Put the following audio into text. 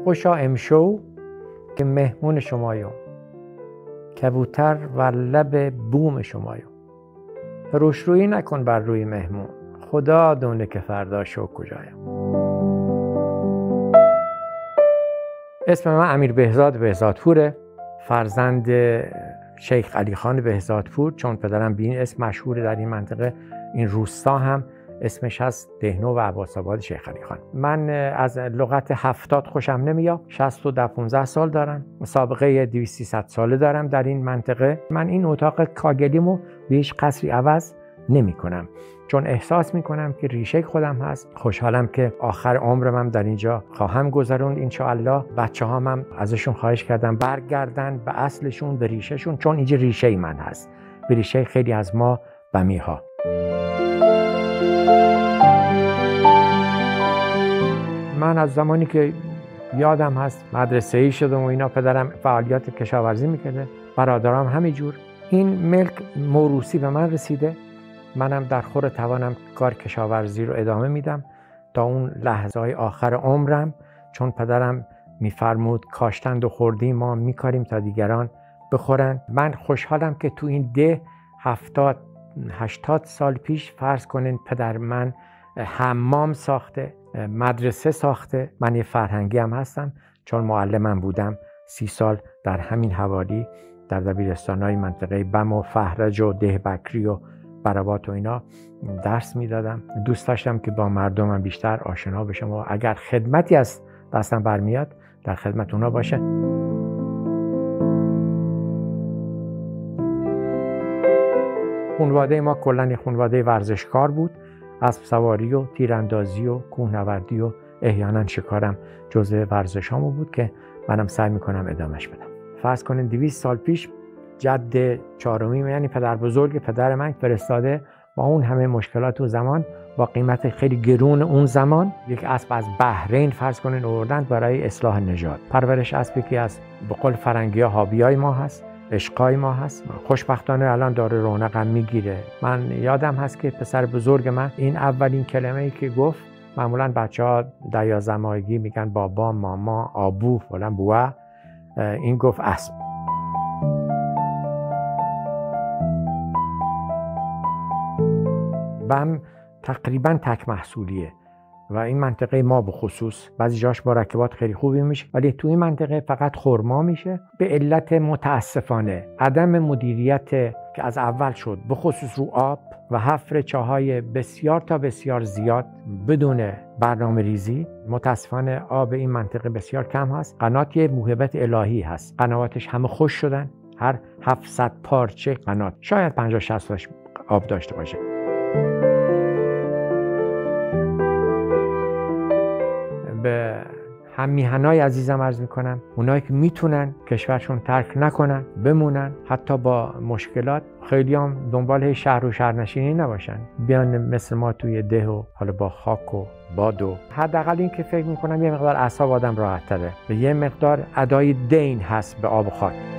خوشا امشو که مهمون شمایم، کبوتر و لب بوم شمایم. روشرویی نکن بر روی مهمون، خدا دونه که فردا شو کجایم. اسم من امیر بهزاد بهزاد پوره، فرزند شیخ علی خان بهزاد پور، چون پدرم به این اسم مشهور در این منطقه. این روستا هم اسمش هست دهنو و عباس آباد شیخ علی خان. من از لغت 70 خوشم نمیاد. 15 سال دارم، سابقه 200 ساله دارم در این منطقه. من این اتاق کاگلیمو به هیچ قصری عوض نمی کنم، چون احساس می کنم که ریشه خودم هست. خوشحالم که آخر عمرم در اینجا خواهم گذروند انشاءالله. بچه هم ازشون خواهش کردم برگردن به اصلشون، به ریشهشون، چون اینجا ریشه من هست، به ریشه خیلی از ما بمی ها. من از زمانی که یادم هست مدرسه‌ای شدم و اینا، پدرم فعالیت کشاورزی میکرده، برادرام همینجور. این ملک موروثی به من رسیده. منم در خور توانم کار کشاورزی رو ادامه میدم تا اون لحظه های آخر عمرم، چون پدرم میفرمود کاشتند و خوردیم ما میکاریم تا دیگران بخورن. من خوشحالم که تو این 80 سال پیش فرض کنین پدر من حمام ساخته، مدرسه ساخته. من یه فرهنگی هم هستم، چون معلمم بودم 30 سال در همین حوالی در دبیرستان‌های منطقه بم و فهرج و ده بکری و برابات و اینا درس میدادم. دوست داشتم که با مردمم بیشتر آشنا بشم و اگر خدمتی از دستم برمیاد در خدمت اونا باشه. خانواده ما کلاً خانواده ورزشکار بود. اسب سواری و تیراندازی و کوهنوردی و احیانا شکارم جزء ورزشامو بود که منم سعی میکنم ادامهش بدم. فرض کنین 200 سال پیش جد چهارمی، یعنی پدر بزرگ پدر من، فرستاده با اون همه مشکلات و زمان، با قیمت خیلی گرون اون زمان، یک اسب از بحرین فرض کنین آوردن برای اصلاح نژاد. پرورش اسبی که از به قول فرنگی‌ها هابیای ما هست، عشقای ما هست. خوشبختانه الان داره رونقم میگیره. من یادم هست که پسر بزرگ من این اولین کلمه‌ای که گفت، معمولا بچه‌ها در 11 ماهگی میگن بابا، ماما، آبو، فلان، بوا، این گفت اسب. بم تقریبا تک محصولیه و این منطقه ما به خصوص بعضی جاش مرکبات خیلی خوبی میشه، ولی تو این منطقه فقط خرما میشه به علت متاسفانه عدم مدیریت که از اول شد، به خصوص رو آب و حفر چاهای بسیار تا بسیار زیاد بدون برنامه ریزی. متاسفانه آب این منطقه بسیار کم هست. قنات یه موهبت الهی هست، قنواتش همه خوش شدن. هر 700 پارچه قنات شاید 50-60 تاش آب داشته باشه. به هم میهنای عزیزم عرض میکنم، اونایی که میتونن کشورشون ترک نکنن، بمونن، حتی با مشکلات. خیلی هم دنبال شهر و شهرنشینی نباشن، بیان مثل ما توی ده و حالا با خاک و باد و حداقل این که فکر میکنم یه مقدار اعصاب آدم راحت تره، به یه مقدار ادای دین هست به آب و خاک.